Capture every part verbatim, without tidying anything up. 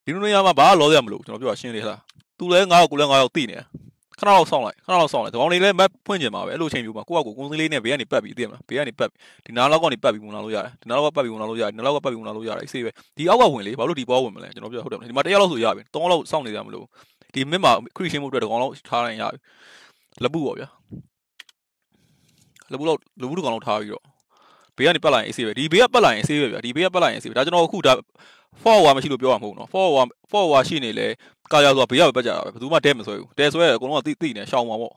ဒီလိုနေရာမှာဘာလောရမလို့ကျွန်တော်ပြောရှင်းလေလားသူလဲငါ့ကိုကိုလဲငါ့ကိုတိနေခဏတော့စောင့်လိုက်ခဏတော့စောင့်လိုက်ဒီကောင်လေးလည်းမက်ဖွင့်ကျင်ပါပဲအဲ့လိုချိန်မျိုးမှာကိုယ့်အကူကုန်းစင်းလေးနဲ့ဘေးကနေပတ်ပြီးသိမလားဘေးကနေပတ်ဒီနားလောက်ကနေပတ်ပြီးဝင်လာလို့ရတယ်ဒီနားလောက်ကပတ်ပြီးဝင်လာလို့ရတယ်ဒီနားလောက်ကပတ်ပြီးဝင်လာလို့ရတယ်အေးဆေးပဲဒီအောက်ကဝင်လေဘာလို့ဒီပေါ်ဝင်မလဲကျွန်တော်ပြောဟုတ်တယ်ဒီမှာတယောက်လောက်ဆိုရပြီသုံးလောက်စောင့်နေကြမလို့ဒီမစ်မှာခရစ်ရှင်းမှုအတွက်တကောင်လောက်ထားနိုင်ရပြီလက်ပုပေါ့ဗျာလက်ပုလောက်လက်ပုတကောင်လောက်ထားပြီးတော့ဘေးကနေပတ်လာရင်အေးဆေးပဲဒီဘေးကပတ်လာရင်အေးဆေးပဲဗျာဒီဘေးကပတ်လာရင်အေးဆေးပဲဒါကျွန်တော်အခုဒါ forward မရှိလို့ပြောရမှာမဟုတ်နော် forward forward ရှိနေလေကာရဆိုတာဘေးကပဲပတ်ကြတာပဲဘယ်သူမှတဲမဆွဲဘူးတဲဆွဲရအကုန်လုံးကတိတိနေရှောင်းမှာပေါ့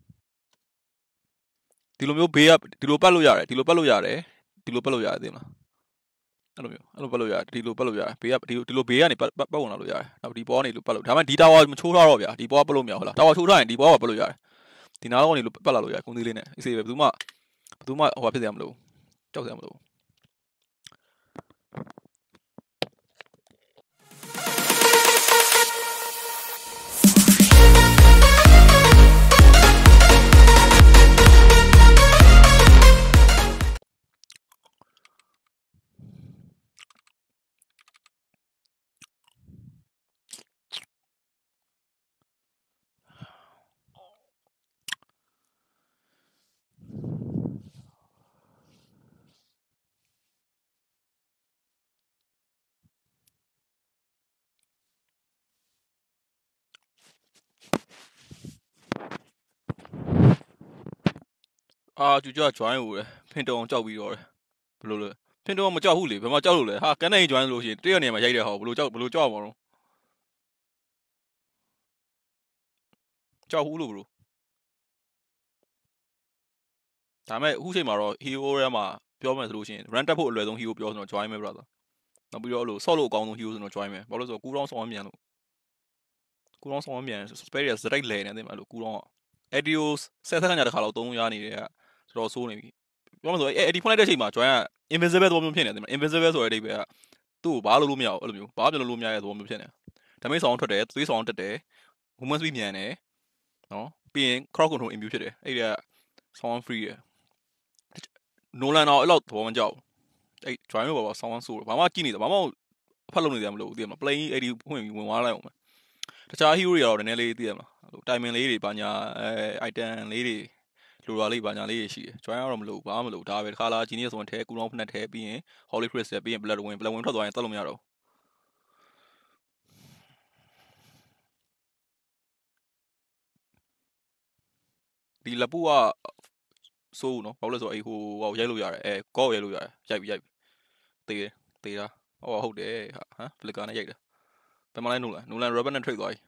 ဒီလိုမျိုးဘေးကဒီလိုပတ်လို့ရတယ်ဒီလိုပတ်လို့ရတယ်ဒီလိုပတ်လို့ရတယ်သိမလားအဲ့လိုမျိုးအဲ့လိုပတ်လို့ရတယ်ဒီလိုပတ်လို့ရတယ်ဘေးကဒီလိုဒီလိုဘေးကနေပတ်ပတ်ဝင်လာလို့ရတယ်နောက်ဒီပေါ်ကနေလို့ပတ်လို့ဒါမှဒီတာဝါမချိုးထားတော့ဗျာဒီပေါ်ကပတ်လို့မရဟုတ်လားတာဝါချိုးထားရင်ဒီပေါ်ကပတ်လို့ရတယ်ဒီနားတော့ကနေလို့ပတ်လာလို့ရတယ်ကုန်းသေးလေးနဲ့အေးဆေးပဲဘယ်သူမှဘယ်သူမှဟိုဖြစ်စရာမလိုကြောက်စရာမလိုအာကျူကျ join ဦးတယ်ဖင်တုံကြောက်ပြီးတော့တယ်ဘယ်လိုလဲဖင်တုံမကြောက်ဘူးလေဘယ်မှာကြောက်လို့လဲဟာကန်နေ join လို့ရှိရင်တရက်နေမှာရိုက်တဲ့ဟောဘယ်လိုကြောက်ဘယ်လိုကြောက်မှာတော့ကြောက်ဘူးလို့ဘယ်လိုဒါမဲ့အခုချိန်မှာတော့ hero ထဲမှာပြောမယ်ဆိုလို့ရှိရင် run တက်ဖို့အလွယ်ဆုံး hero ပြောဆိုတော့ join မယ် brother နောက်ပြီးတော့အဲ့လို ဆော့လို့အကောင်းဆုံး hero ဆိုတော့ join မယ်ဘာလို့လဲဆိုတော့ကူတောင်းဆောင်မြန်လို့ကူတောင်းဆောင်မြန် spare ရစတိုက်လဲနေတယ်အဲ့လိုကူတောင်း adios ဆက်ဆက်ခဏတခါလောက်သုံးရနေတယ်ကတော်တော်ဆိုးနေပြီပြောမှဆိုအဲ့ဒီဖွင့်လိုက်တဲ့အချိန်မှာ join က invincible သဘောမျိုးဖြစ်နေတယ် invincible ဆိုတဲ့အဓိပ္ပာယ်ကသူ့ကိုဘာလုပ်လို့မရဘူးအဲ့လိုမျိုးဘာပြန်လုပ်လို့မရတဲ့သဘောမျိုးဖြစ်နေဒါမိတ်ဆောင်ထွက်တယ်သွေးဆောင်တက်တယ် movement speed မြန်တယ်နော်ပြီးရင် crowd control immune ဖြစ်တယ်အဲ့ဒါ sound free ရယ် Nolan တော့အဲ့လောက်သဘောမကျဘူးအဲ့ join လို့ပါပါ sound ဆိုးဘာမှကြည့်နေတာဘာမှအဖတ်လုပ်နေတယ်မလို့သိရမလား play အဲ့ဒီဖွင့်ပြီးဝင်သွားလိုက်အောင်တခြား hero တွေကတော့နည်းနည်းလေးသိရမလားဟို timing လေးတွေဘာညာအဲ item လေးတွေလိုရာလေးဘာညာလေးတွေရှိတယ် join ကတော့မလို့ဘာမှမလို့ဒါပဲတစ်ခါလာ genius ဆိုရင်ထဲကူလောင်းဖက်နဲ့ထဲပြီးရင် holy crystal ပြီးရင် blood win blood win ထွက်သွားရင်တက်လို့မရတော့ဒီလက်ပူကဆိုးနော်ဘာလို့လဲဆိုတော့အဲ့ဟိုဟိုရိုက်လို့ရတယ်အဲကော့ရိုက်လို့ရတယ်ရိုက်ပြီးရိုက်ပြီးတေးတယ်တေးတာဟောဟုတ်တယ်ဟာဟမ်ဖလစ်ကာနဲ့ရိုက်တယ်ဘယ်မှာလဲနိုလန်နိုလန် rubber နဲ့ trade သွားပြီ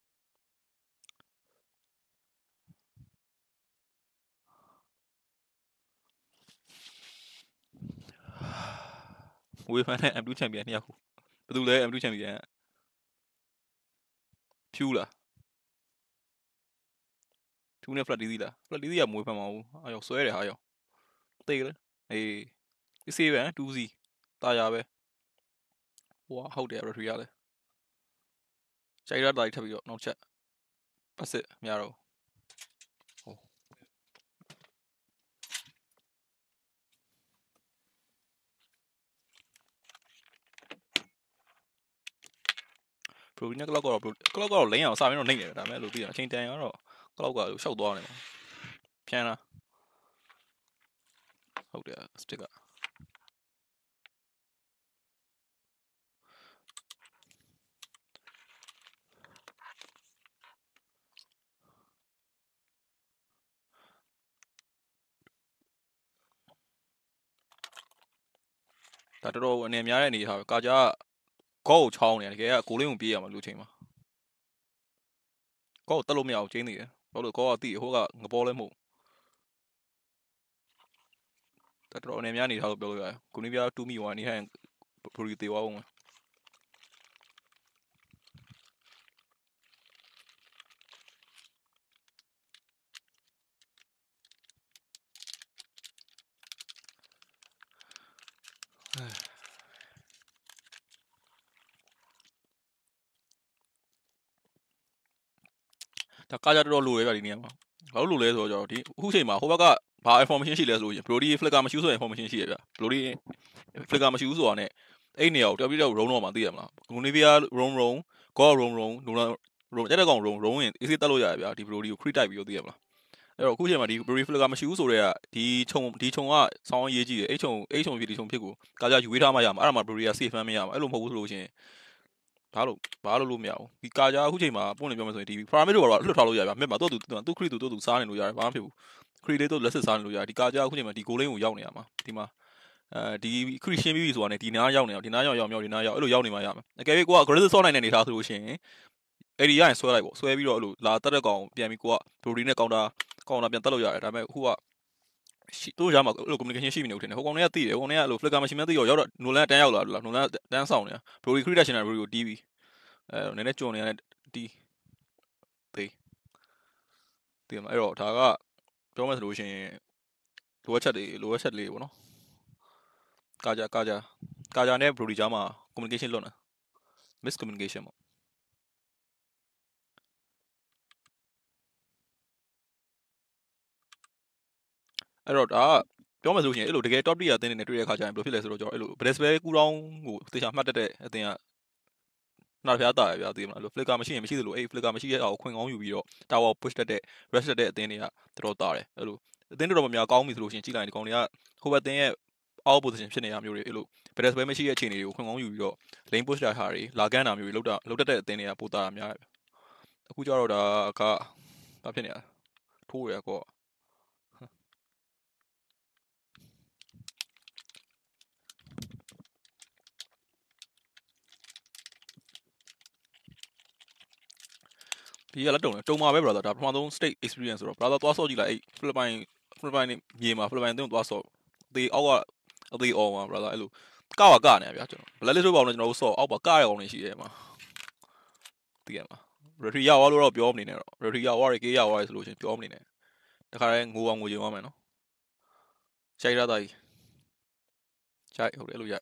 ဝေဖန်တဲ့ em တူ champion နှစ်ယောက်ဘယ်သူလဲ em တူ champion ဖြူလားဖြူနဲ့ flat ဒီးသီးလား flat ဒီးသီးကမွေးဖန်မအောင်အားရောက်ဆွဲတယ်ဟာရောက်တေးလေအေးဒီစေးပဲ2စီတာယာပဲဟိုဟုတ်တယ် retry ရလဲကြိုက်ရတာထပ်ပြီးတော့နောက်ချက်ပတ်စစ်မရတော့ဘရိုဒီနဲ့ကလောက်ကတော့ကလောက်ကတော့လိမ့်အောင်စပြီးတော့နှိမ့်နေတယ်ဒါပေမဲ့လို့ပြီးရအချိန်တန်ရတော့ကလောက်ကရှောက်သွားတယ်ဖြန်းလားဟုတ်တယ်စတစ်ကဒါတော်တော်အနေများတဲ့အနေထားပဲကာကြကောကိုချောင်းနေတယ်တကယ်ကကိုလေးကိုပြေးရမှာလူချိန်မှာကောကိုတက်လို့မရအောင်ကျင်းနေတယ်ဘာလို့ကောကတိဟိုကငပေါ်လဲမဟုတ်ဒါတော်တော်အနေများနေထားလို့ပြောလို့ရတယ်ကိုနီးပြား2မီ1နေဟန်ထိုရီတေဝအောင်ဒါကာကြတော်တော်လိုရဲပြဒီနေရာမှာဘာလို့လိုလဲဆိုတော့ဒီအခုချိန်မှာဟိုဘက်ကဘာ information ရှိလဲဆိုရင် Brody Flicker မရှိဘူးဆိုရင် information ရှိရဗျ Brody Flicker မရှိဘူးဆိုတာနဲ့အဲ့နေရာကိုတပြည့်တော့ roam တော့မှသိရမလား Gunivia roam roam go roam roam လုံလာ roam အဲ့တဲ့ကောင် roam roam ရင် easy တက်လို့ရတယ်ဗျာဒီ Brody ကို crit တိုက်ပြီးတော့သိရမလားအဲ့တော့အခုချိန်မှာဒီ Brody Flicker မရှိဘူးဆိုတော့ဒီခြုံဒီခြုံကဆောင်းရေးကြည့်တယ်အဲ့ခြုံအဲ့ခြုံဖြစ်ဒီခြုံဖြစ်ကိုကာကြယူဝေးထားမှရမှာအဲ့ဒါမှ Brody က safe မှမရမှာအဲ့လိုမဟုတ်ဘူးဆိုလို့ရှိရင်ဘာလို့ဘာလို့လို့မရဘူးဒီကာကြအခုချိန်မှာပုံနေပြောမယ်ဆိုရင်ဒီ pyramid တို့ကတော့လွတ်ထားလို့ရဗျာမြက်မှာတော့သူသူ crit သူသူစားနေလို့ရတယ်ဘာမှဖြစ်ဘူး crit လေးတော့လက်စစ်စားနေလို့ရတယ်ဒီကာကြအခုချိန်မှာဒီ goal lane ကိုရောက်နေရမှာဒီမှာအဲဒီ crit ရှင်းပြီးပြီဆိုတာနဲ့ဒီနားရောက်နေအောင်ဒီနားရောက်ရောက်မြောက်ဒီနားရောက်အဲ့လိုရောက်နေမှရမယ်အကယ်၍ကိုက aggressive ဆော့နိုင်တဲ့အနေထားဆိုလို့ရှိရင်အဲ့ဒီရရင်ဆွဲလိုက်ပေါ့ဆွဲပြီးတော့အဲ့လိုလာတက်တဲ့ကောင်ပြန်ပြီးကိုက Brody နဲ့ counter counter ပြန်တက်လို့ရတယ်ဒါပေမဲ့အခုကတို့ရမှာအဲ့လို communication ရှိပြီနေဦးထင်တယ်ဟိုကောင်တွေကသိတယ်ဟိုကောင်တွေကအဲ့လို flicker မရှိမှသိရောရောက်တော့ Nolan တန်းရောက်လာလို့လား Nolan တန်းဆောင်နေတာ Brody crit တက်ရှင်တာ Brody ကိုတီးပြီးအဲနည်းနည်းကြော်နေရတယ်တီးသေးတီးမှာအဲ့တော့ဒါကပြောမှဆိုလို့ရှိရင်လိုအပ်ချက်တွေလိုအပ်ချက်လေးပေါ့နော်ကာကြကာကြကာကြနဲ့ Brody ကြားမှာ communication လွတ်နေ miscommunication ပေါ့အဲ့တော့ဒါကပြောမှဆိုလို့ရှိရင်အဲ့လိုတကယ် top tier အသင်းတွေနဲ့တွေ့တဲ့ခါကျရင်ဘယ်လိုဖြစ်လဲဆိုတော့ကျွန်တော်အဲ့လို Bresbel ကူတောင်းကိုတေချာမှတ်တတ်တဲ့အသင်းကနားဖျားတာရဗျာသိမလားအဲ့လို flicker မရှိရင်မရှိသလိုအဲ့ flicker မရှိတဲ့အောင်ခွင်ကောင်းယူပြီးတော့ tower push တတ်တဲ့ rush တတ်တဲ့အသင်းတွေကတော်တော်တာတယ်အဲ့လိုအသင်းတော်တော်များများကောင်းပြီဆိုလို့ရှိရင်ကြည့်လိုက်ဒီကောင်တွေကဟိုဘက်အသင်းရဲ့ out position ဖြစ်နေတာမျိုးတွေအဲ့လို Bresbel မရှိတဲ့အခြေအနေတွေကိုခွင်ကောင်းယူပြီးတော့ lane push တာဟာတွေလာကန်းတာမျိုးတွေလောက်တာလောက်တတ်တဲ့အသင်းတွေကပိုတာတာများတယ်အခုကျတော့ဒါကဘာဖြစ်နေလဲထိုးရကောဒီကလည်းတုံတယ်တုံမှာပဲ brother ဒါပထမဆုံး state experience ဆိုတော့ brother သွားဆော့ကြည့်လိုက်အဲ့ Philippine Philippine မြေမှာ Philippine တင်းသွားဆော့ဒီအောက်ကအသေးအော်မှာ brother အဲ့လိုကဝကနေဗျာကျွန်တော် black list ဆိုပါအောင်ကျွန်တော်တို့ဆော့အောက်ပါကရအောင်နေရှိတယ်မှာသိရမှာ referee ရောက်သွားလို့တော့ပြောမနေနဲ့တော့ referee ရောက်သွားရကေးရောက်သွားရဆိုလို့ရှင်ပြောမနေနဲ့တခါတည်းငိုအောင်ငိုကြွားမယ်နော်ရှိုက်ရတာကြီးရှိုက်ဟုတ်တယ်အဲ့လိုရိုက်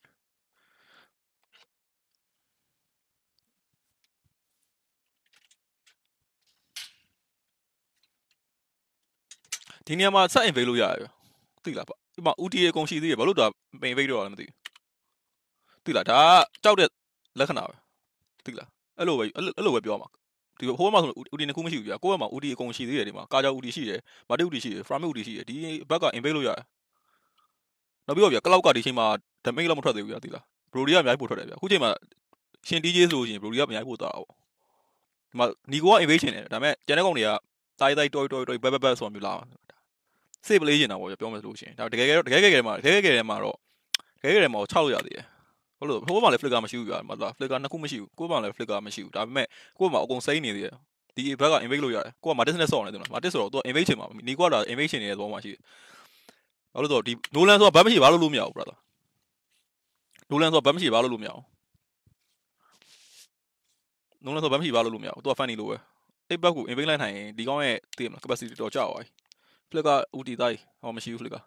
ဒီနေရာမှာဆက် invade လို့ရတယ်ဗျသိလားဗျဒီမှာ U T A အကုန်ရှိသေးတယ်ဘာလို့ဒါ invade တော့လည်းမသိဘူးသိလားဒါကြောက်တဲ့လက္ခဏာပဲသိလားအဲ့လိုပဲအဲ့လိုပဲပြောမှာဒီဟိုဘက်မှာဆို U T နှစ်ခုမရှိဘူးဗျာကိုယ့်ဘက်မှာ U T အကုန်ရှိသေးတယ်ဒီမှာကာကြော U T ရှိတယ်မာတိ U T ရှိတယ် Frame U T ရှိတယ်ဒီဘက်က invade လို့ရတယ်နောက်ပြီးတော့ဗျာကလောက်ကဒီချိန်မှာ damage လောက်မထွက်သေးဘူးဗျာသိလား Brody ကအများကြီးပို့ထွက်တယ်ဗျာအခုချိန်မှာရှင် D J ဆိုလို့ရှိရင် Brody ကအများကြီးပို့သွားတာပေါ့ဒီမှာနီကိုက invade ချင်တယ်ဒါပေမဲ့ကျန်တဲ့ကောင်တွေကတိုင်းတိုင်းတော်တော်တော်ဘက်ဘက်ဘက်ဆိုတာမျိုးလာစေ့ပလေးချင်တာပေါ့ဗျာပြောမယ်ဆိုလို့ရှိရင်ဒါတကယ်တကယ်တကယ်မှာတကယ်တကယ်မှာတော့တကယ်တကယ်မှာချောက်လို့ရသေးတယ်ဟုတ်လို့ဟိုဘက်မှာလည်း flicker မရှိဘူးဗျာမလား flicker နှစ်ခုမရှိဘူးကိုယ့်ဘက်မှာလည်း flicker မရှိဘူးဒါပေမဲ့ကိုယ့်ဘက်မှာအကုန်စိမ့်နေသေးတယ်ဒီဘက်က invade လို့ရတယ်ကိုက Martis နဲ့ဆော့နေတယ်နော် Martis ဆိုတော့သူ invade ချင်မှာနီကွာတာ invade ချင်နေတဲ့သဘောမှရှိတယ်ဘာလို့ဆိုတော့ဒီ Nolan ဆိုတာဘတ်မရှိဘာလို့လို့မရဘူး brother Nolan ဆိုတာဘတ်မရှိဘာလို့လို့မရဘူး Nolan ဆိုတာဘတ်မရှိဘာလို့လို့မရဘူးသူက funny လို့ပဲအဲ့ဘက်ကို invade လိုက်နိုင်ရင်ဒီကောင်ရဲ့သိမလား capacity တော်ကြောက်သွားပြီ flicker U T တိုင်းဟောမရှိဘူး flicker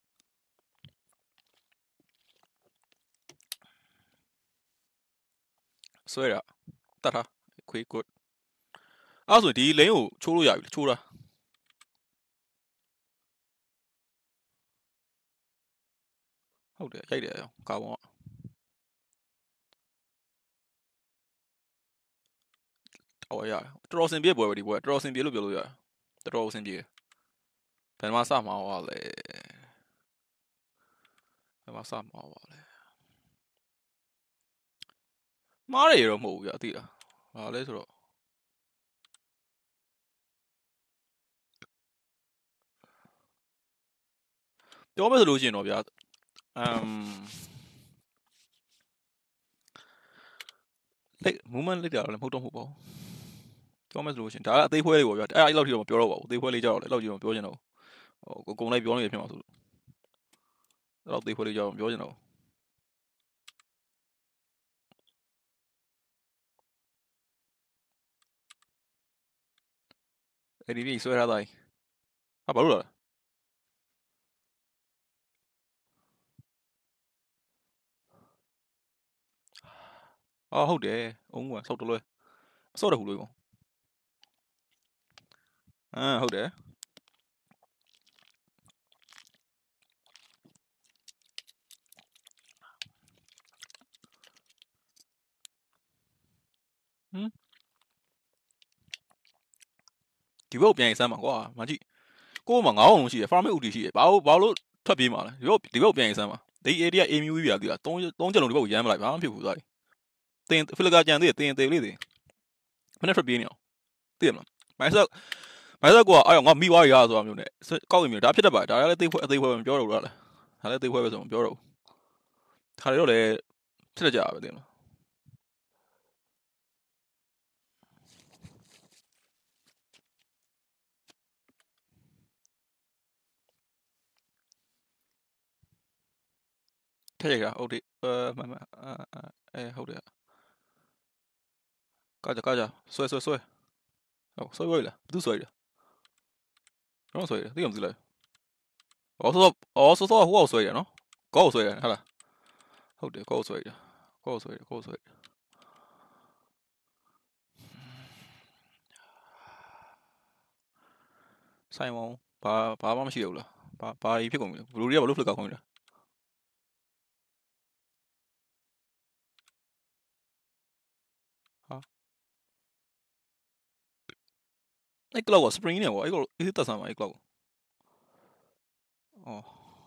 ဆွဲတာတတ်ထားခွေး good အဲ့ဆိုဒီ lane ကိုချိုးလို့ရပြီချိုးတာဟုတ်တယ်ရိုက်တယ်ကာဘောကအော်ရတော်တော်စင်ပြေပွဲပဲဒီပွဲတော်တော်စင်ပြေလို့ပြောလို့ရတယ်တော်တော်စင်ပြေဘယ်မှာစမှာဟောလဲဘယ်မှာစမှာဟောလဲမားရရောမဟုတ်ဘူးကြာသိလားဟာလဲဆိုတော့ပြောမယ်ဆိုလို့ရှိရင်တော့ဗျာအမ်လက် movement လက်ကြတော့လည်းမဟုတ်တော့မဟုတ်ပါဘူးပြောမယ်ဆိုလို့ရှိရင်ဒါကအသေးဖွဲလေးပေါ့ဗျာအဲ့အဲ့လောက်ထိတော့မပြောတော့ပါဘူးအသေးဖွဲလေးကြတော့လည်းအဲ့လောက်ကြီးတော့မပြောချင်တော့ဟိုအကုန်လိုက်ပြောနေရဖြစ်မှာဆိုလို့အဲ့လောက်သေးဖွဲလေးကြတော့မပြောချင်တော့အဲ့ဒီပြီးဆွဲထားတိုင်းဟာဘာလို့လဲအော်ဟုတ်တယ်အုံးကဆောက်တလွဲဆောက်တယ်ဟူလို့ကောအမ်ဟုတ်တယ်嗯，ဒီဘက်ပြန်စမ်းမှာကွာမကြည့်ကိုမှငါးအောင်လုံးရှိတယ် farm ဥတီရှိတယ်ဘာလို့ဘာလို့ထွက်ပြေးမှာလဲဒီဘက်ဒီဘက်ပြန်စမ်းမှာဒီ area aim ယူပြီးပြပြီလားသုံးသုံးချက်လုံးဒီဘက်ကိုရမ်းမလိုက်ဘာမှမဖြစ်ဘူးသွားတယ်တင်ဖိလကာကြံသေးတယ်တင်သေးလေးတွေမနေ့ထွက်ပြေးနေအောင်သိရမလားမိုင်းဆက်မိုင်းဆက်ကွာအဲ့ငါမိသွားရရဆိုတာမျိုးနဲ့ကောက်ရင်မျိုးဒါဖြစ်တတ်ပါတယ်ဒါလည်းသိဖွဲ့အသေးဖွဲ့မပြောတော့ဘူးလားဒါလည်းသိဖွဲ့ပဲဆိုမပြောတော့ဘူးခါရတော့လည်းဖြစ်တတ်ကြပါပဲသိမလားထည့်ရတာဟုတ်တယ်အဲမမအဲဟုတ်တယ်ကာကြကာကြဆွဲဆွဲဆွဲဟုတ်ဆွဲဝဲလားဘူးဆွဲတယ်တော့ဆွဲတယ်သိရမသိလားအော်ဆိုအော်ဆိုဆိုဟိုဆွဲတယ်နော်ကောက်ဆွဲတယ်ဟုတ်လားဟုတ်တယ်ကောက်ဆွဲတယ်ကောက်ဆွဲတယ်ကောက်ဆွဲတယ်ဆိုင်မောင်ဘာဘာမှမရှိတော့ဘူးလားဘာဘာကြီးဖြစ်ကုန်ပြီဘလူတွေကဘာလို့ဖလက်ကခေါင်းလဲဟာအဲ့ကလောက်ကစပရင်းနေပေါ့အဲ့ကအေးတက်ဆမ်းပါအဲ့ကလောက်အော်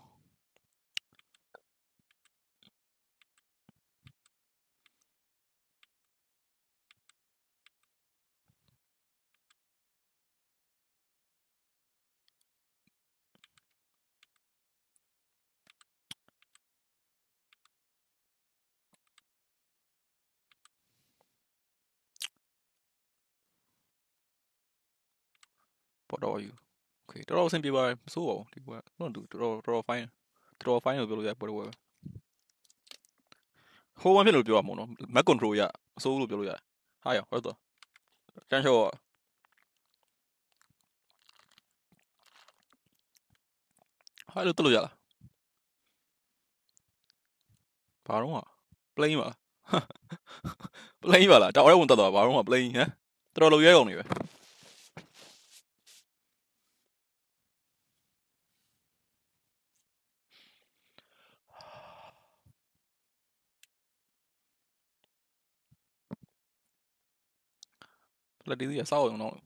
ပေါ်တော့ယူโอเคတော်တော်အဆင်ပြေပါတယ်မစိုးပါဘူးဒီကတော့တော်တော်တော်တော် fine တော်တော် fine လို့ပြောလို့ရပေါ်တော့ပဲဟိုးမဖြစ်လို့ပြောရမှာနော် Mac control ရအစိုးလို့ပြောလို့ရတယ်ဟာရဟုတ်တော့တန်းချောဟာလို့တက်လို့ရလားဘာတော့ plain ပါ plain ပါလားတောက်ရဲဝင်တက်တော့ဘာတော့ plain ဟမ်တော်တော်လိုရဲကုန်နေပဲလက်ဒီစီစောက်အောင်တော့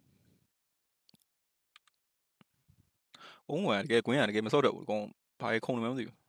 အုံးဝင်တကယ်ကွင်းရတကယ်မစောက်တော့ဘူးကောဘာခုံနေမှမသိဘူး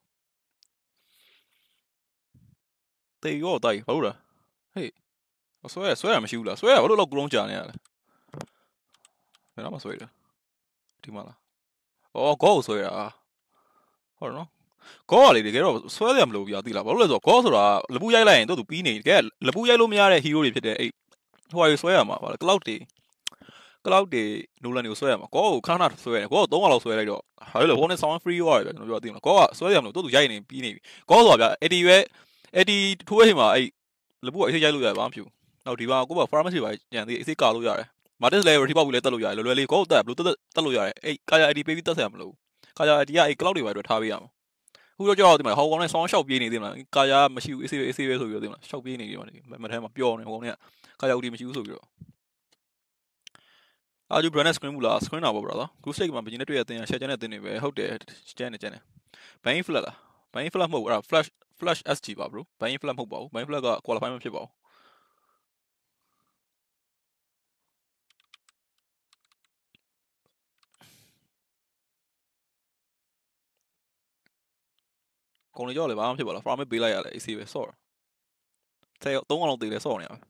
တေရောတိုက်ဘာလို့လဲဟေးဆွဲဆွဲရမရှိဘူးလားဆွဲရဘာလို့လောက်ကူလုံးကြာနေရလဲဘယ်တော့မှဆွဲတယ်ဒီမှာလားအော်ကောဆွဲရဟုတ်တယ်နော်ကောကလေတကယ်တော့ဆွဲရမလို့ပြသိလားဘာလို့လဲဆိုတော့ကောဆိုတာလပူရိုက်လိုက်ရင်တို့သူပြီးနေတကယ်လပူရိုက်လို့မရတဲ့ hero တွေဖြစ်တဲ့အဲ့ဟိုဟာဆွဲရမှာပါလား cloud တွေ cloud တွေ nolan တွေကိုဆွဲရမှာကောကိုခဏခဏဆွဲရတယ်ကောကိုသုံးခါလောက်ဆွဲလိုက်တော့ဟာလေဟိုနဲ့ sound free ရောရတယ်ကျွန်တော်ပြောသိမလားကောကဆွဲရမလို့တို့သူရိုက်နေပြီးနေပြီကောဆိုတာဗျအဲ့ဒီရွယ်အဲ့ဒီထိုးရဟိမှာအဲ့လပူကအေးရိုက်လို့ရတယ်ဘာမှမဖြစ်ဘူးနောက်ဒီမှာကိုက pharmacy ပါညံသေးအေးကာလို့ရတယ် Martis level ထိပေါက်ပြီးလဲတက်လို့ရတယ်လွယ်လွယ်လေးကိုတက်ဘလို့တက်တက်လို့ရတယ်အဲ့ကာယာ I D ပေးပြီးတက်ဆရာမလို့ကာယာ I D ကအဲ့ cloud တွေပါတော့ထားပေးရမှာခုတော့ကြောက်ဒီမှာဟောကောင်နဲ့ဆောင်းရှောက်ပြေးနေသေးမလားကာယာမရှိဘူးအေးဆေးပဲအေးဆေးပဲဆိုပြီးတော့ဒီမှာရှောက်ပြေးနေဒီမှာမထဲမှာပျော်နေဟောကောင်နဲ့ကာယာ I D မရှိဘူးဆိုပြီးတော့အာဂျူ brand screen မလား screen တာပေါ့ brother ခု state မှာဘင်းနဲ့တွေ့ရတဲ့ share ချမ်းတဲ့တင်နေပဲဟုတ်တယ်ကျန်းနေကျန်းနေ bang flat လား bang flat မဟုတ်ဘူးအဲ့ flash flash S G ပါ bro bang flat မဟုတ်ပါဘူး bang flat က qualify မဖြစ်ပါဘူးကောင်လေးကြောက်လေဘာမှဖြစ်ပါလား farm ပေးလိုက်ရလေ A C ပဲဆော့တယ်ဆယ်သုံးအောင်လောက်တည်လဲဆော့နေရပဲ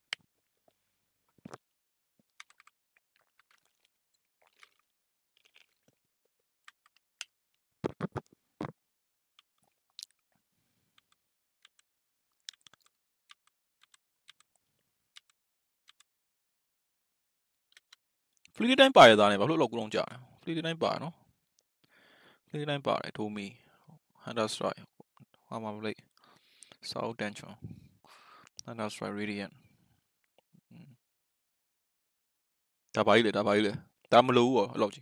ဖလီတိုင်းပါရသားနေဘာလို့လောက်ကူလုံးကြာလဲဖလီတိုင်းပါနော်ဖလီတိုင်းပါတယ်ဒိုမီ Hunter Strike ဟာမှာမလိုက် South Tension Hunter Strike Radiant ဒါပါကြီးလေဒါပါကြီးလေဒါမလို့ဘူးအဲ့လောက်ကြီး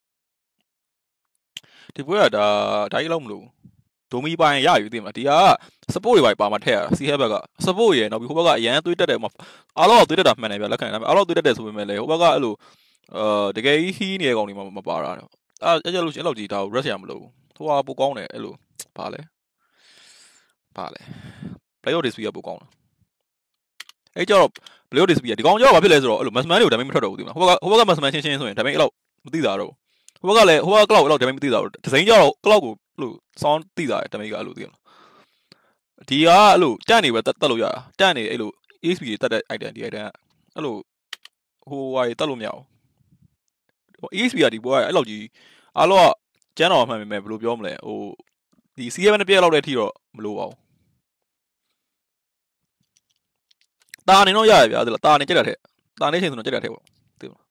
ဒီပွဲကဒါဒါကြီးလောက်မလို့ဒိုမီပိုင်းရယူသိမလားဒီက support တွေပါမှာထည့်ရတာ C head ဘက်က support ရယ်နောက်ပြီးဟိုဘက်ကအရန်သွေးတက်တယ်အားလုံးကသွေးတက်တာမှန်တယ်ဗျလက်ခံတယ်ဒါပေမဲ့အားလုံးသွေးတက်တယ်ဆိုပေမဲ့လေဟိုဘက်ကအဲ့လိုအာတကယ်ကြီးဟီးနေတဲ့ကောင်တွေမပါတာအဲ့အဲ့ကြလို့ချင်းအဲ့လောက်ကြီးဒါကို rush ရမလို့ဟိုကပိုကောင်းတယ်အဲ့လိုဘာလဲဘာလဲ player display ကပိုကောင်းတယ်အဲ့ကျတော့ဘယ်လို display ဒီကောင်ကျတော့ဘာဖြစ်လဲဆိုတော့အဲ့လို mass man တွေကို damage မထွက်တော့ဘူးဒီမှာဟိုဘက်ကဟိုဘက်က mass man ချင်းချင်းဆိုရင် damage အဲ့လောက်မသိတာတော့ဟိုဘက်ကလည်းဟိုဘက်က cloud အဲ့လောက် damage မသိတာတော့ဒီဇိုင်းကျတော့ cloud ကိုအဲ့လို sound သိတာ damage ကအဲ့လိုသိရမလားဒီကအဲ့လိုတက်နေပဲတက်လို့ရတာတက်နေအဲ့လို H P တက်တဲ့ item ဒီ item ကအဲ့လိုဟိုဟာတက်လို့မရအောင်ဟို H P ကဒီဘောကအဲ့လောက်ကြီးအားလုံးကကျန်းတော်မှန်ပေမဲ့ဘယ်လိုပြောမလဲဟိုဒီ C seven နဲ့ပြည့်လောက်တဲ့အထိတော့မလိုပါဘူးတာနေတော့ရရဗျာဒီလားတာနေကြက်တာထက်တာနေချိန်ဆိုတော့ကြက်တာထက်ပေါ့သိမလား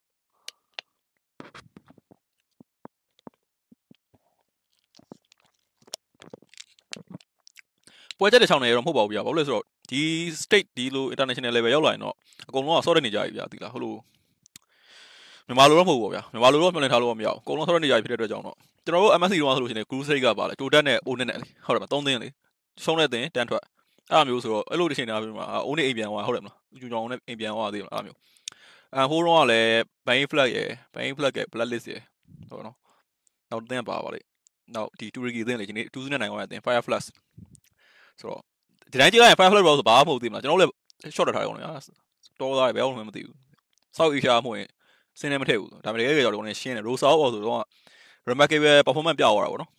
ပွဲချက်တဲ့ချောင်းနေရတော့မဟုတ်ပါဘူးဗျာဘာလို့လဲဆိုတော့ဒီ state ဒီလို international level ရောက်လာရင်တော့အကုန်လုံးက sorted နေကြပြီဗျာဒီလားဟုတ်လို့မြန်မာလိုတော့မဟုတ်ဘူးဗျာမြန်မာလိုတော့မျှော်လင့်ထားလို့မရအောင်အကုန်လုံး sorted နေကြပြီဖြစ်တဲ့အတွက်ကြောင့်တော့ကျွန်တော်တို့ M S C တော့ဆိုလို့ရှိရင် cruise rate ကပါလေ total နဲ့ onet နဲ့လေဟုတ်တယ်မသုံးသင်းလေရှုံးတဲ့တင်တန်ထွက်အဲ့လိုမျိုးဆိုတော့အဲ့လိုတစ်ချိန်တည်းမှာအိုးနေအိမ်ပြန်သွားဟုတ်တယ်မလားကျူကြောင်နဲ့အိမ်ပြန်သွားသေးတယ်အဲ့လိုမျိုးအဲဟိုးတော့ကလည်း bank flag ရယ် bank flag ရယ် blacklist ရယ်ဟုတ်နော်နောက်တင်ပါပါလေနောက်ဒီ turkey တင်လေဒီနေ့two thousand nine ကတင် fire flash ဆိုတော့ဒီတိုင်းကြည့်လိုက်ရင် fire flash ဆိုဘာမှမဟုတ်သေးဘူးလားကျွန်တော်လည်း short ထားတယ်ကောညာတော်သားရယ်ဘယ်အောင်မှမသိဘူး South Asia မှမဟုတ်ရင်စင်းနေမထည့်ဘူးဒါပေမဲ့တကယ်ကြော်တော့ရှင်းတယ် Rosa အော်ဆိုတော့ remarkable performance ပြသွားတာပေါ့နော်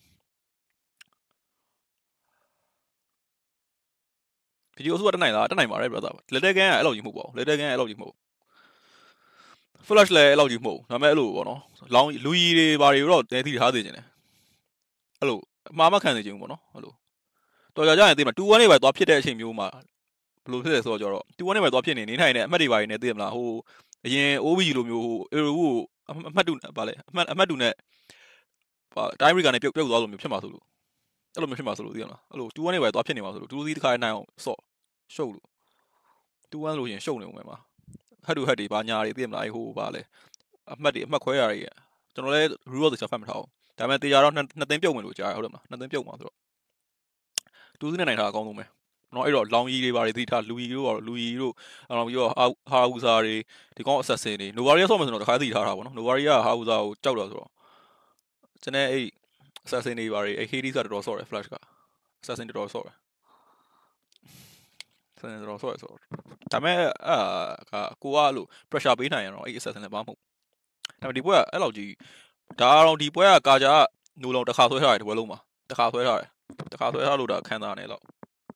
ဗီဒီယိုဆိုတော့တက်နိုင်လားတက်နိုင်ပါတယ် brother little gun ကအဲ့လိုကြီးမဟုတ်ပါဘူး little gun ကအဲ့လိုကြီးမဟုတ် flash လည်းအဲ့လိုကြီးမဟုတ်ဒါပေမဲ့အဲ့လိုပေါ့နော်လောင်းလူကြီးတွေဘာတွေတော့တဲသီထားသေးတယ်အဲ့လိုအမှားမခံနေချင်ဘူးပေါ့နော်အဲ့လိုတော်ကြကြရင်သိမှာtwo one တွေပဲသွားဖြစ်တဲ့အချိန်မျိုးမှာဘယ်လိုဖြစ်လဲဆိုတော့ကျတော့two one တွေပဲသွားဖြစ်နေနေထိုင်နေအမှတ်တွေဘာတွေနဲ့သိရမလားဟိုအရင် O B G လိုမျိုးဟို Aero ကိုအမှတ်တူဗာလဲအမှတ်အမှတ်တူနဲ့ဗာ time breaker နဲ့ပြုတ်ပြုတ်သွားလို့မျိုးဖြစ်မှာဆိုလို့အဲ့လိုမျိုးဖြစ်မှာဆိုလို့သိရမလားအဲ့လိုtwo one တွေပဲသွားဖြစ်နေမှာဆိုလို့two threeတစ်ခါနိုင်အောင်ဆော့ရှုပ်လို့two oneလို့ရင်ရှုပ်နေဦးမယ်မှာဟတ်တူဟတ်တွေဘာညာတွေသိရမလားဟိုဗာလဲအမှတ်တွေအမှတ်ခွဲရတွေကျွန်တော်လည်း rule of the fat မထားအောင်ဒါပေမဲ့တရားတော့နှစ်သိန်းပြုတ်ဝင်လို့ကြားရဟုတ်တယ်မလားနှစ်သိန်းပြုတ်မှာဆိုတော့two threeနိုင်တာအကောင်းဆုံးပဲနော်အဲ့တော့လောင်ကြီးတွေဘာတွေသိထားလူကြီးတို့ပါလူကြီးတို့နောက်ပြီးတော့ဟာဝူဇာတွေဒီကောင် assassin တွေ Novaria ဆော့မယ်ဆိုတော့တခါသိထားတာပေါ့နော် Novaria ဟာဝူဇာကိုကြောက်တော့ဆိုတော့ကျွန်တော်အဲ့ assassin တွေဘာတွေအဲ့ Hades ကတော်တော်ဆော့တယ် flash က assassin တော်တော်ဆော့တယ် assassin တော်တော်ဆော့တယ်ဆိုတော့ဒါပေမဲ့အာကကိုကအဲ့လို pressure ပေးနိုင်ရတော့အဲ့ assassin လည်းဘာမှမဟုတ်ဒါပေမဲ့ဒီပွဲကအဲ့လောက်ကြီးဒါတော့ဒီပွဲကကာဂျာကနိုလုံးတစ်ခါဆွဲထားတယ်ဒီပွဲလုံးမှာတစ်ခါဆွဲထားတယ်တစ်ခါဆွဲထားလို့ဒါခန်းသားနေတော့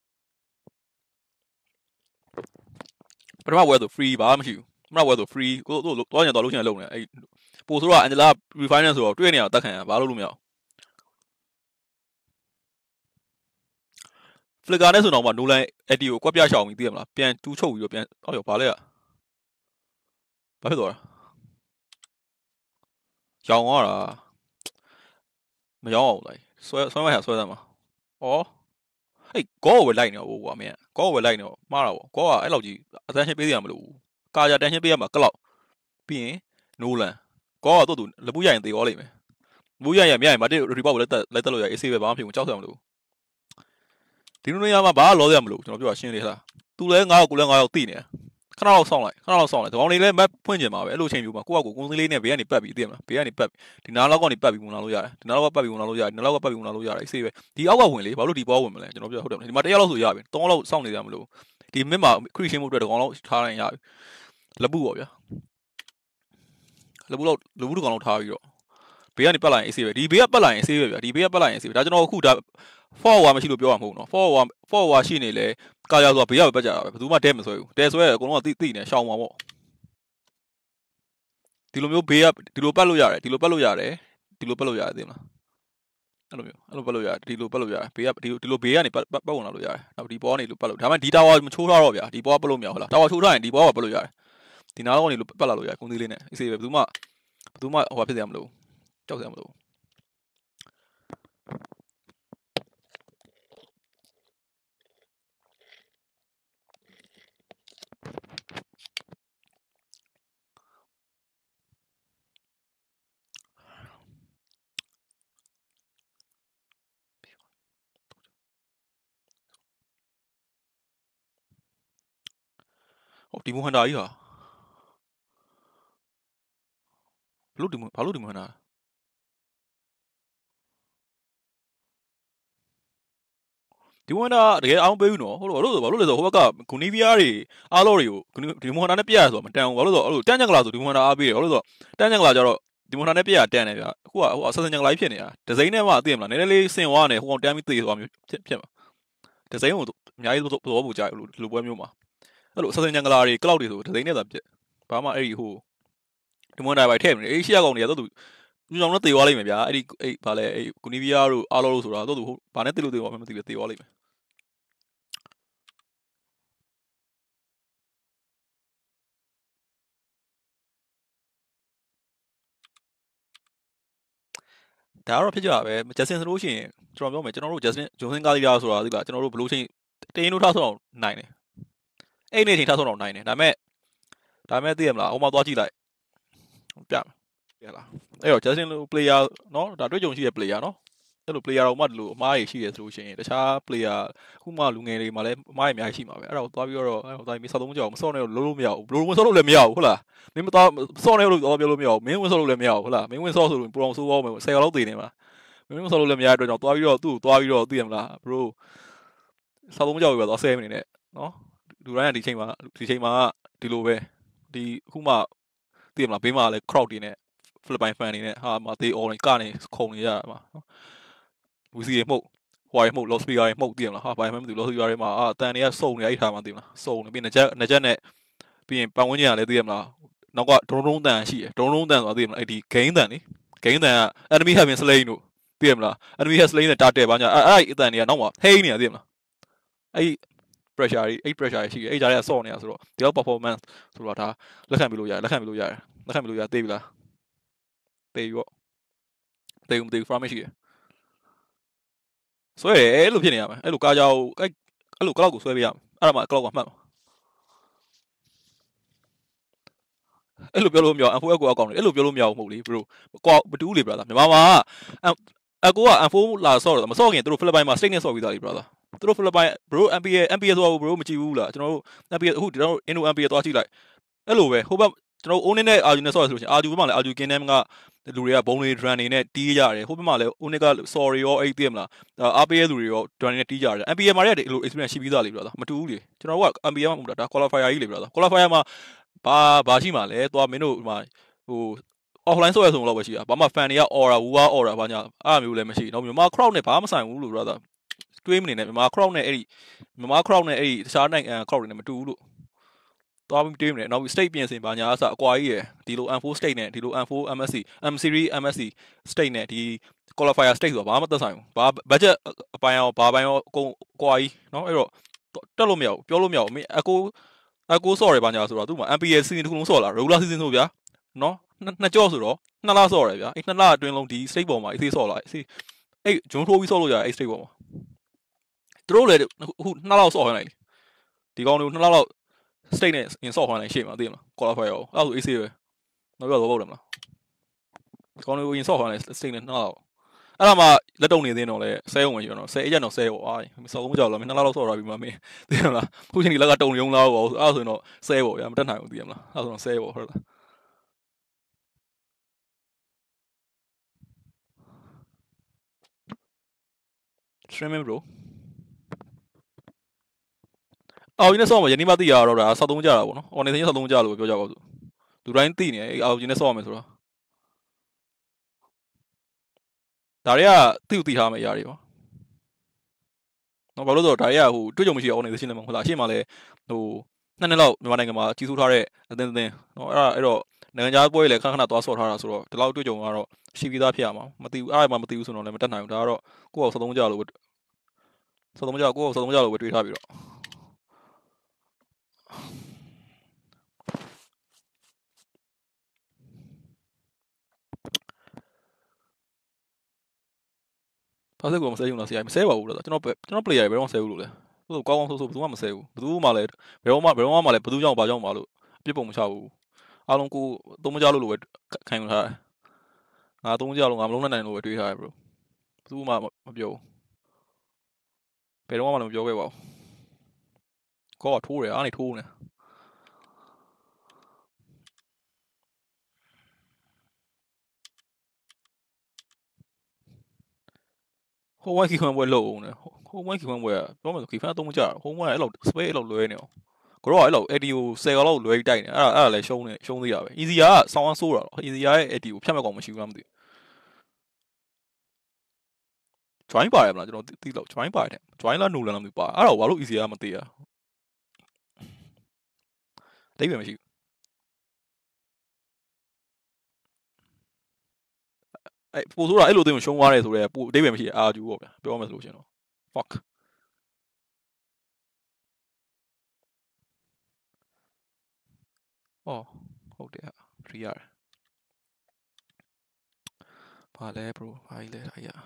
ပထမဝယ်ဆို free ဘာမှမရှိဘူးပထမဝယ်ဆို free ကိုတို့တော့ညတော့လုံးချင်လုံးနေအဲ့ပိုဆိုတော့ Angela refinance ဆိုတော့တွေ့နေအောင်တက်ခံရဘာလို့လို့မရအောင် flicker နဲ့ဆိုတော့မှ Nolan Eddie ကိုကွက်ပြရှောင်ပြီးသိရမလားပြန်တူးချုပ်ပြီးတော့ပြန်ဟောရောဘာလဲอ่ะဘာဖြစ်သွားတာရောင်သွားတာမရောအောင်လိုက်ဆွဲဆွဲမရဆွဲသားမှာဩအဲ့ကောကိုပဲလိုက်နေတော့ကွာမင်းကောကိုပဲလိုက်နေတော့မှားတာပေါ့ကောကအဲ့လောက်ကြီး attention ပေးရမလို့ကာဂျာ attention ပေးရမှာကလောက်ပြီးရင် Nolan ကောကတော့သူလပူးရရင်သေရောလိမ့်မယ်လပူးရရင်မရရင်မတစ် report ကိုလည်းတက်လိုက်တက်လို့ရ A C ပဲဘာမှမဖြစ်ဘူးကြောက်စရာမလိုဒီလိုနေရာမှာဘာလောစရာမလိုကျွန်တော်ပြောတာရှင်းလေးလားသူလည်းငါ့ကိုကိုလည်းငါ့ကိုတိနေခဏတော့ဆောင်းလိုက်ခဏတော့ဆောင်းလိုက်ဒီကောင်လေးလည်း map ဖွင့်ကျင်ပါပဲအဲ့လိုချိန်မျိုးမှာကိုယ့်အကူကိုစင်းလေးနဲ့ဘေးကနေပတ်ပြီးသိရမလားဘေးကနေပတ်ဒီနားလောက်ကနေပတ်ပြီးဝင်လာလို့ရတယ်ဒီနားလောက်ကပတ်ပြီးဝင်လာလို့ရတယ်ဒီနားလောက်ကပတ်ပြီးဝင်လာလို့ရတယ်အေးစေးပဲဒီအောက်ကဝင်လေဘာလို့ဒီဘောဝင်မလဲကျွန်တော်ပြောဟုတ်တယ်ဒီမှာတရက်လောက်ဆိုရပြီသုံးလောက်စောင့်နေကြမလို့ဒီမစ်မှာ creation မှုအတွက်ဒီကောင်လောက်ထားနိုင်ရပြီလက်ပူပေါ့ဗျာလက်ပူလောက်လက်ပူဒီကောင်လောက်ထားပြီးတော့ဘေးကနေပတ်လာရင်အေးစေးပဲဒီဘေးကပတ်လာရင်အေးစေးပဲဗျာဒီဘေးကပတ်လာရင်အေးစေးပဲဒါကျွန်တော်အခုဒါ forward မရှိလို့ပြောရမှာမဟုတ်နော် forward forward ရှိနေလေကာယာဆိုတာဘေးကပဲပတ်ကြတာပဲဘယ်သူမှတဲမဆွဲဘူးတဲဆွဲရအကုန်လုံးကတိတိနေရှောင်းမှာပေါ့ဒီလိုမျိုးဘေးကဒီလိုပတ်လို့ရတယ်ဒီလိုပတ်လို့ရတယ်ဒီလိုပတ်လို့ရတယ်သိမလားအဲ့လိုမျိုးအဲ့လိုပတ်လို့ရတယ်ဒီလိုပတ်လို့ရတယ်ဘေးကဒီဒီလိုဘေးကနေပတ်ပတ်ဝင်လာလို့ရတယ်နောက်ဒီဘောကနေလို့ပတ်လို့ဒါမှဒီတာဝါမချိုးထားတော့ဗျာဒီဘောကပတ်လို့မရဟုတ်လားတာဝါချိုးထားရင်ဒီဘောကပတ်လို့ရတယ်ဒီနားတော့ကနေလို့ပတ်လာလို့ရတယ်ကုန်းသေးလေးနဲ့အေးစေးပဲဘယ်သူမှဘယ်သူမှဟိုဖြစ်စရာမလိုကြောက်စရာမလိုဟိုဒီမွန်ဟန်တာကြီးဟာဘလို့ဒီမဘာလို့ဒီမွန်ဟန်တာဒီမွန်တာတကယ်အောင်ပေးဘူးနော်ဟုတ်လို့ဘာလို့လဲဆိုဟိုဘက်ကဂူနီဗီယာတွေအားလို့တွေကိုဒီမွန်တာနဲ့ပြရဆိုတော့မတန်ဘူးဘာလို့ဆိုအဲ့လိုတန်းချက်ကလာဆိုဒီမွန်တာအားပေးတယ်ဘာလို့ဆိုတန်းချက်ကလာကြတော့ဒီမွန်တာနဲ့ပြရတန်းတယ်ဗျအခုကဟိုအဆက်စင်ချက်ကလာဖြစ်နေတာဒီဇိုင်းနဲ့မှသိရမလားနည်းနည်းလေးစင်ဝါနေဟိုကောင်တန်းပြီးသေသွားမျိုးဖြစ်ဖြစ်မှာဒီဇိုင်းကိုအများကြီးသဘောပို့ကြရလို့ဒီလိုပွဲမျိုးမှာအဲ့လိုဆက်စင်ချက်ကလာတွေကလောက်တွေဆိုဒီဇိုင်းနဲ့သာဖြစ်ဘာမှအဲ့ဒီဟိုဒီမွန်တာပဲထည့်မနေအေးရှီယာကောင်တွေကတော့သူသူကြောင့်တော့သေသွားလိမ့်မယ်ဗျာအဲ့ဒီအဲ့ဗာလဲအဲ့ဂူနီဗီယာတို့အားလို့လို့ဆိုတာတော့သူဘာနဲ့သေလို့သေသွားမှမသိဘူးသေသွားလိမ့်မယ်ဒါကတော့ဖြစ်ကြတာပဲဂျက်ဆင်ဆိုလို့ရှိရင်ကျွန်တော်ပြောမယ်ကျွန်တော်တို့ဂျက်ဆင်ဂျွန်ဆင်ကာလီယာဆိုတာဒီကကျွန်တော်တို့ဘလို့ချင်းတင်းတို့ထားဆောင်းနိုင်တယ်အဲ့နေချင်းထားဆောင်းနိုင်တယ်ဒါပေမဲ့ဒါပေမဲ့သိရမလားဟိုမှာသွားကြည့်လိုက်ပြမယ်ပြလားအဲ့တော့ဂျက်ဆင်လို player เนาะဒါတွေ့ကြုံရှိတဲ့ player เนาะအဲ့လို player တော့မှဒီလိုအမားကြီးရှိရဆိုလို့ရှိရင်တခြား player ခုမှလူငယ်တွေမှာလည်းအမားကြီးအများကြီးရှိမှာပဲအဲ့ဒါကိုသွားပြီးတော့အဲ့တော့သွားပြီးစောက်သုံးကြောင်မစော့နဲ့လို့လုံးလို့မရဘူးဘလို့ဝင်စော့လို့လည်းမရဘူးဟုတ်လားမင်းမသွားစော့နဲ့လို့တော့ပြောလို့မရဘူးမင်းဝင်စော့လို့လည်းမရဘူးဟုတ်လားမင်းဝင်စော့ဆိုလို့ပူအောင်ဆိုးအောင်မယ်ဆယ်ရောက်လောက်တည်နေမှာမင်းဝင်စော့လို့လည်းမရတဲ့အတွက်ကြောင့်သွားပြီးတော့သူ့ကိုသွားပြီးတော့သိရမလား bro စောက်သုံးကြောင်ပဲသွားဆဲမနေနဲ့နော်လူတိုင်းကဒီချိန်မှာဒီချိန်မှာဒီလိုပဲဒီအခုမှသိရမလားဘေးမှာလည်း crowd တွေနဲ့ဖိလစ်ပိုင် fan တွေနဲ့ဟာမသေး all ကနေခုံနေရတာမှာဝီစီရေမှုတ်ဟွာရေမှုတ် lost player ရေမှုတ်သိရမလားဟာဘာမှမသိ lost player တွေမှာအာတန်တွေကစုံနေအဲ့ထားမှသိမလားစုံနေပြီးငကြက်ငကြက်နဲ့ပြီးရင်ပတ်ဝန်းကျင်ကလည်းသိရမလားနောက်ကဒုံဒုံတန်ရှိတယ်ဒုံဒုံတန်ဆိုတာသိရမလားအဲ့ဒီ gain တန်လေ gain တန်က enemy have been slain တို့သိရမလား enemy has slain နဲ့တာတဲ့ဘာညာအဲ့အဲ့အတန်တွေကနောက်မှာဟိန်းနေတာသိရမလားအဲ့ pressure တွေအဲ့ pressure တွေရှိတယ်အဲ့ကြားထဲကဆော့နေတာဆိုတော့ဒီလောက် performance ဆိုတော့ဒါလက်ခံပြလို့ရတယ်လက်ခံပြလို့ရတယ်လက်ခံပြလို့ရသေးပြီလားသေးပြီပေါ့သေးဘူးမသေးဘူး farm ရှိတယ်ဆွဲတယ်အဲ့လိုဖြစ်နေရမယ်အဲ့လိုကားကြောက်အဲ့အဲ့လိုကလောက်ကိုဆွဲပေးရမယ်အဲ့ဒါမှကလောက်ကမှတ်အဲ့လိုပြောလို့မရအောင် F four ကိုအကောင့်အဲ့လိုပြောလို့မရဘူးမဟုတ်လေ bro ကွာမတူးလေ brother မြန်မာမှာအကိုက F four လာဆော့တော့မဆော့ခင်သူတို့ဖိလစ်ပိုင်မှာ state နဲ့ဆော့ပြီးသားလေ brother သူတို့ဖိလစ်ပိုင် bro M P A M P A ဆိုတော့ bro မကြည့်ဘူးလားကျွန်တော်တို့ M P A အခုကျွန်တော်တို့ Indo M P A သွားကြည့်လိုက်အဲ့လိုပဲဟိုဘက်ကျွန်တော် Onin နဲ့ Arju နဲ့ဆော့ရဆိုလို့ရှိရင် Arju ဘက်မှာလည်း Arju Kingdom ကလူတွေကဘုံတွေ run နေနဲ့တီးကြရတယ်ဟိုဘက်မှာလည်း Onin က sorry ရောအဲ့သိရမလားအားပေးရလူတွေရော run နေနဲ့တီးကြရတယ် M P A မှာလည်းဒီလို experience ရှိပြီးသားလေ brother မတူဘူးလေကျွန်တော်က M P A မှာမဟုတ်တာဒါ qualifier ကြီးလေ brother qualifier မှာဘာဘာရှိမှာလဲသွားမင်းတို့ဒီမှာဟို offline ဆော့ရဆိုတော့ပဲရှိတာဘာမှ fan တွေက aura ဝူဝါ aura ဘာညာအဲ့လိုမျိုးလည်းမရှိတော့မြန်မာ crowd နဲ့ဘာမှမဆိုင်ဘူးလို့ brother တွေးမနေနဲ့မြန်မာ crowd နဲ့အဲ့ဒီမြန်မာ crowd နဲ့အဲ့ဒီတခြားနိုင်ငံ crowd တွေနဲ့မတူဘူးလို့သွားပြီးတွေးမနေနောက်ပြီး state ပြင်ဆင်ဘာညာအစအကွာကြီးရယ်ဒီလို M four state နဲ့ဒီလို M four M S C M series M S C state နဲ့ဒီ qualifier state ဆိုတာဘာမှမသက်ဆိုင်ဘူးဘာ budget အပိုင်းရောဘာပိုင်းရောအကုန်အကွာကြီးเนาะအဲ့တော့တက်လို့မရဘူးပြောလို့မရဘူးမင်းအကိုအကိုဆော့ရယ်ဘာညာဆိုတော့သူ့မှာ M P A season တစ်ခုလုံးဆော့လာ regular season ဆိုဗျာเนาะနှစ်ကြော့ဆိုတော့နှစ်လဆော့ရတယ်ဗျာအဲ့နှစ်လအတွင်းလုံးဒီ state ပေါ်မှာအေးသေးဆော့လာအေးအဲ့ဂျွန်ထိုးပြီးဆော့လို့ရတယ်အဲ့ state ပေါ်မှာသူတို့လည်းအခုနှစ်လောက်ဆော့ခိုင်းလိုက်ဒီကောင်တွေနှစ်လောက် state နဲ့ in ဆော့ခိုင်းလိုက်ရှေ့မှာသိမလား qualify ရောအဲ့ဒါဆို A C ပဲနောက်ပြတော့ဘောက်တယ်မလားဒီကောင်တွေ in ဆော့ခိုင်းလိုက် state နဲ့နှစ်လောက်အဲ့ဒါမှလက်တုံနေသေးတော့လဲဆဲအောင်ဝင်ရတော့ဆဲအကြံတော့ဆဲပေါ့အာဆော့ကုန်မကြောက်လားမင်းနှစ်လောက်ဆော့ရပြီမမင်းသိမလားခုချိန်ဒီလက်ကတုံရုံလားပေါ့အဲ့ဒါဆိုရင်တော့ဆဲပေါ့ဗျာမတက်နိုင်ဘူးသိမလားအဲ့ဒါဆိုတော့ဆဲပေါ့ဟုတ်လားstreaming bro အော်ဒီနဲ့ဆော့မှာယနေ့မှသိရတော့ဒါစောက်သုံးကြတာပေါ့နော်အော်နေသိစောက်သုံးကြလို့ပြောကြပါစို့လူတိုင်းသိနေအဲ့အော်ဒီနဲ့ဆော့ရမယ်ဆိုတော့ဒါတွေကသိသိထားမယ့်အရာတွေပေါ့နော်ဘာလို့ဆိုတော့ဒါတွေကဟိုတွေ့ကြုံမရှိအောင်နေသိရှင်းနေမှာဟုတ်လားအရှိမလဲဟိုနှစ်နှစ်လောက်မြန်မာနိုင်ငံမှာကြီးစိုးထားတဲ့အသင်းအသင်းနော်အဲ့ဒါအဲ့တော့နိုင်ငံခြားပွဲလည်းခဏခဏသွားဆော့ထားတာဆိုတော့ဒီလောက်တွေ့ကြုံကတော့ရှိပြီးသားဖြစ်ရမှာမသိဘူးအဲ့ဒါမှမသိဘူးဆိုတော့လည်းမတက်နိုင်ဘူးဒါကတော့ကိုယ့်အောင်စောက်သုံးကြလို့စောက်သုံးကြကိုယ့်အောင်စောက်သုံးကြလို့ပဲတွေးထားပြီးတော့ဘာစက်ကိုမဆဲဘူးလားဆရာမဆဲပါဘူးလားကျွန်တော်ကျွန်တော် player တွေဘယ်တော့မဆဲဘူးလို့လဲသူတို့ကောင်းကောင်းဆိုးဆိုးဘယ်သူမှမဆဲဘူးဘယ်သူမှလည်းဘယ်တော့မှဘယ်တော့မှလည်းဘယ်သူကြောင့်ဘာကြောင့်မလို့အပြစ်ပုံမချဘူးအားလုံးကိုသုံးမကြလို့လို့ပဲခံယူထားတယ်ငါသုံးကြလို့ငါမလုံးနိုင်လို့ပဲတွေးထားတယ် bro ဘယ်သူမှမပြောဘူးဘယ်တော့မှလည်းမပြောခဲ့ပါဘူးကောကထိုးတယ်အားနေထိုးနေဟိုဝိုင်းစီခွန်ပွဲလို့အောင်တယ် home one ခေဖန်ပွဲပြောမှဆိုခေဖန်တော့မကြတော့ home one အဲ့လို space အဲ့လိုလွဲနေအောင်ကတော့အဲ့လို A D ကိုtenកော်လောက်လွဲတိုက်နေအဲ့ဒါအဲ့ဒါလည်းရှုံးနေရှုံးသေးတာပဲ easy ကဆောင်းဆိုးတာတော့ easy ရဲ့ A D ကိုဖြတ်မဲ့ကောင်မရှိဘူးလားမသိဘူး join ပါတယ်မလားကျွန်တော်သိလို့ join ပါတယ် join လား no လားမသိပါအဲ့တော့ဘာလို့ easy ကမသိရတိတ်ပဲမရှိဘူးအဲ့ပို့ဆိုးတာအဲ့လိုသိရင်ရှုံးသွားတယ်ဆိုတော့ပို့တိတ်ပဲမရှိအာကျူပေါ့ဗျာပြောမှဆိုလို့ရှင်တော့ fuck အော်ဟုတ်တယ်ဟာthreeရတယ်ဘာလဲ bro ဘာကြီးလဲအဲ့ရ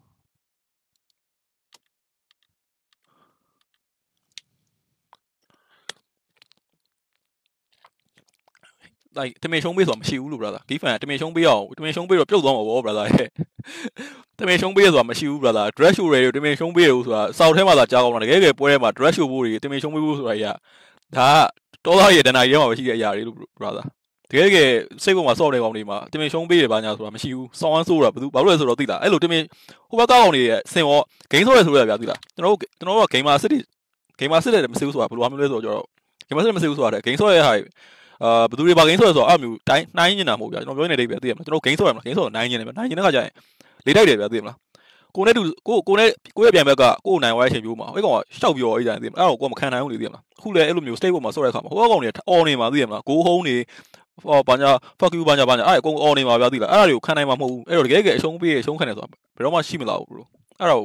like တမင်ရှုံးပေးဆိုတာမရှိဘူးလို့ brother ဂိဖန်တမင်ရှုံးပေးအောင်တမင်ရှုံးပေးတော့ပြုတ်သွားမှာပေါ့ brother ရဲ့တမင်ရှုံးပေးဆိုတာမရှိဘူး brother dress show တွေတမင်ရှုံးပေးတယ်ဆိုတာစောက်ထဲမှာသာကြားကောင်းတာတကယ်တကယ်ပွဲထဲမှာ dress show ဖို့တွေတမင်ရှုံးပေးဖို့ဆိုတာကြီးကဒါကတောသားရဲ့ဒဏ္ဍာရီထဲမှာပဲရှိတဲ့အရာတွေလို့ brother တကယ်တကယ်စိတ်ပေါ်မှာစော့တဲ့ကောင်တွေမှာတမင်ရှုံးပေးတယ်ဘာညာဆိုတာမရှိဘူးစောင်းဝမ်းဆိုးတာဘာလို့ဘာလို့လဲဆိုတော့သိလားအဲ့လိုတမင်ဟိုဘက်ကောင်တွေရဲ့စင်ရောဂိမ်းဆိုးရဲဆိုရဗျာသိလားကျွန်တော်တို့ကျွန်တော်တို့ကဂိမ်းမှာစစ်တွေဂိမ်းမှာစစ်တယ်မစစ်ဘူးဆိုတာဘယ်လိုမှမလဲဆိုတော့ကျွန်တော်ဂိမ်းမှာစစ်မစစ်ဘူးဆိုတာဂိမ်းဆိုးရဲဟာအာဘယ်သူတွေပါဂိမ်းဆိုးရဲဆိုတော့အဲ့မျိုးတိုင်းနှိုင်းနေတာမဟုတ်ဗျာကျွန်တော်ပြောနေတယ်ဗျာသိရမလားကျွန်တော်ဂိမ်းဆိုးရမလားဂိမ်းဆိုးတော့နှိုင်းနေတယ်ဗျာနှိုင်းနေတဲ့ခါကျရင်လေးတိုက်တယ်ဗျာသိရမလားကိုနဲ့တူကိုကိုနဲ့ကိုရဲ့ပြန်ဘက်ကကိုနိုင်ဝိုင်းအချိန်မျိုးမှာအဲ့ကောင်ကရှောက်ပြီးတော့အဲ့တိုင်းသိရမလားအဲ့တော့ကိုကမခံနိုင်ဘူးလေသိရမလားအခုလည်းအဲ့လိုမျိုး state ပေါ်မှာဆော့တဲ့ခါမှာဟိုကောင်တွေအော်နေမှာသိရမလား go home နေဟောဘာညာ fuck you ဘာညာဘာညာအဲ့အကုန်အော်နေမှာဗျာသိလားအဲ့ဒါတွေကိုခံနိုင်မှာမဟုတ်ဘူးအဲ့တော့တကယ်တကယ်အရှုံးပေးအရှုံးခံတယ်ဆိုတာဘယ်တော့မှရှိမလာဘူး bro အဲ့တော့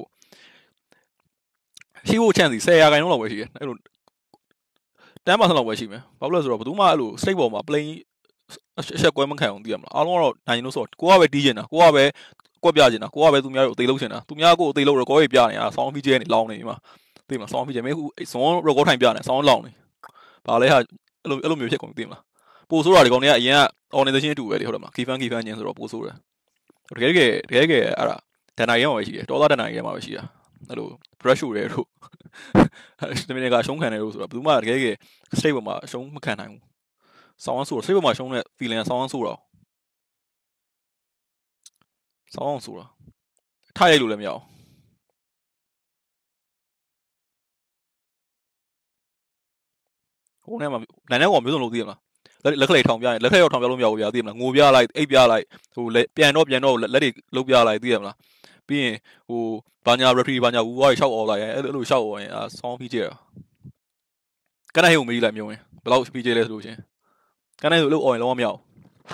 ရှိဖို့ chance tenရာခိုင်နှုန်းလောက်ပဲရှိတယ်အဲ့လိုten percentလောက်ပဲရှိမယ်ဘာလို့လဲဆိုတော့ဘယ်သူမှအဲ့လို state ပေါ်မှာ plane အချက်ကွဲမခံအောင်သိရမလားအားလုံးကတော့နိုင်လို့ဆိုတော့ကိုကပဲတီးကျင်တာကိုကပဲကွက်ပြကျင်တာကိုကပဲသူများတို့အသေးလုံးချင်တာသူများကိုအသေးလုံး record တွေပြနေတာဆောင်းဖီးကျဲနေလောင်းနေမှာသိမလားဆောင်းဖီးကျဲမင်းခုဇွန် record ထိုင်ပြနေဆောင်းလောင်းနေဘာလဲဟာအဲ့လိုအဲ့လိုမျိုးဖြစ်ကုန်သိမလားပို့ဆိုးတာဒီကောင်တွေကအရင်က organization အတူပဲလေဟုတ်တယ်မလား key fan key fan ညင်းဆိုတော့ပို့ဆိုးတယ်တကယ်တကယ်တကယ်တကယ်အဲ့ဒါဒဏ္ဍာရီထဲမှာပဲရှိတယ်တော်သားဒဏ္ဍာရီထဲမှာပဲရှိတာအဲ့လို brush တွေတို့ဒီမင်းကရှုံးခံတယ်လို့ဆိုတော့ဘယ်သူမှတကယ်တကယ် state ပေါ်မှာရှုံးမခံနိုင်ဘူးဆောင်းဆိုတော့ state ပေါ်မှာရှုံးတဲ့ feeling ဆောင်းဆိုတော့ဆောင်းဆိုတော့ထားရိုက်လို့လည်းမရအောင်ဟိုထဲမှာနိုင်တဲ့ကောင်မျိုးစုံလုပ်သိရမလားလက်ခလေးထောင်ပြရင်လက်ခလေးတော့ထောင်ပြလို့မရဘူးဗျာသိရမလားငိုပြလိုက်အိပ်ပြလိုက်ဟိုလက်ပြန်တော့ပြန်တော့လက်တွေလုတ်ပြလိုက်သိရမလားပြီးရင်ဟိုဘာညာ referee ဘာညာဝူဝါးရှောက်អော်လိုက်ရင်အဲ့လိုရှောက်អော်ရင်အာဆောင်းဖီးကျဲတာကနိုင်ဟိုမေးလိုက်မျိုးရင်ဘယ်လောက်ဖီးကျဲလဲဆိုလို့ရှင်ကနိုင်ဆိုလို့អော်ရင်လုံးဝမရအောင်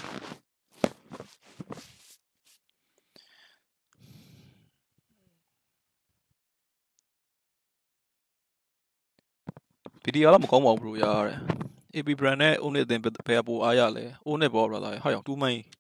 ဗီဒီယိုတော့မကောင်းပါဘူး bro ရတယ် A P brand နဲ့ Ownit အသင်းဘယ်ပိုအားရလဲ Ownit ပေါ့ brother ဟာရောင်2မိုင်း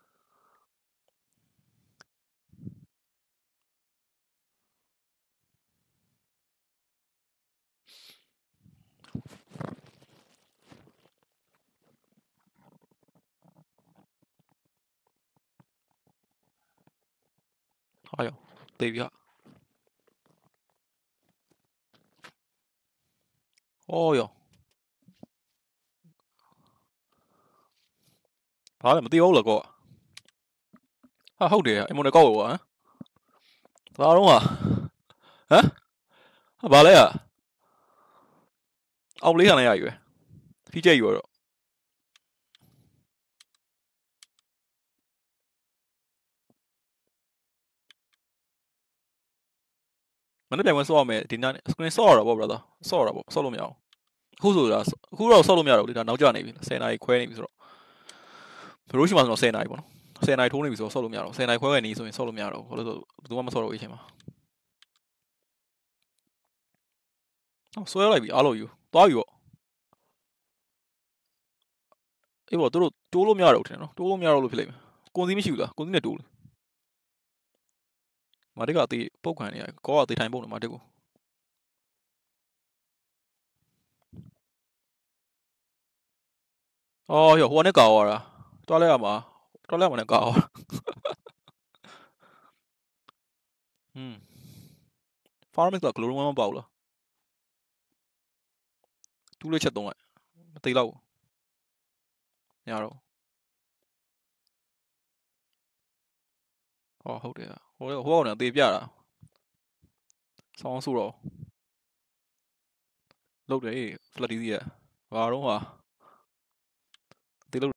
ဟာရောင်တေးပြအော်ရောဘာလဲမသိဘူးလားကောဟာဟုတ်တယ်အမွန်နဲ့ကောက်ရောဟမ်ဘာတော့ဟာဟမ်ဘာလဲอ่ะအောက်လေးခံလိုက်ရပြီပဲဖီးကျဲယူတော့မနေ့ပြန်ဝင်ဆော့ရမယ်ဒီည screen ဆော့ရတာပေါ့ brother ဆော့ရတာပေါ့ဆော့လို့မရအောင်အခုဆိုတာအခုတော့ဆော့လို့မရတော့ဘူးလေဒါနောက်ကျနေပြီtenနာရီခွဲနေပြီဆိုတော့ဘယ်လိုရှိမှဆိုတော့tenနာရီပေါ့နော်tenနာရီထိုးနေပြီဆိုတော့ဆော့လို့မရတော့tenနာရီခွဲကနေဆိုရင်ဆော့လို့မရတော့ဘူးဘာလို့ဆိုဘယ်သူမှမဆော့တော့ဘူးအချိန်မှာဟောဆွဲလိုက်ပြီအားလို့ယူသွားပြီပေါ့အေးပေါ့တို့တိုးလို့မရတော့ဘူးထင်တယ်နော်တိုးလို့မရတော့လို့ဖြစ်လိမ့်မယ်ကွန်စီမရှိဘူးလားကွန်စီနဲ့တိုးလို့မာတက်ကအသေးပုတ်ခံနေရကောကအသေးထိုင်ပုတ်နေမာတက်ကိုအော်ရောဟိုကနေကာသွားတာတွားလဲရမှာတွားလဲရမှာနဲ့ကာသွားဟွန်း farming က global မပေါ့လားတူးလေးချက်သုံးလိုက်မသိတော့ဘူးညတော့ဟောဟုတ်တယ်ဟိုဟိုကောင်ကအသေးပြတာဆောင်းဆိုတော့လုတ်တယ် flat ဒီစီကဘာတော့ဟာ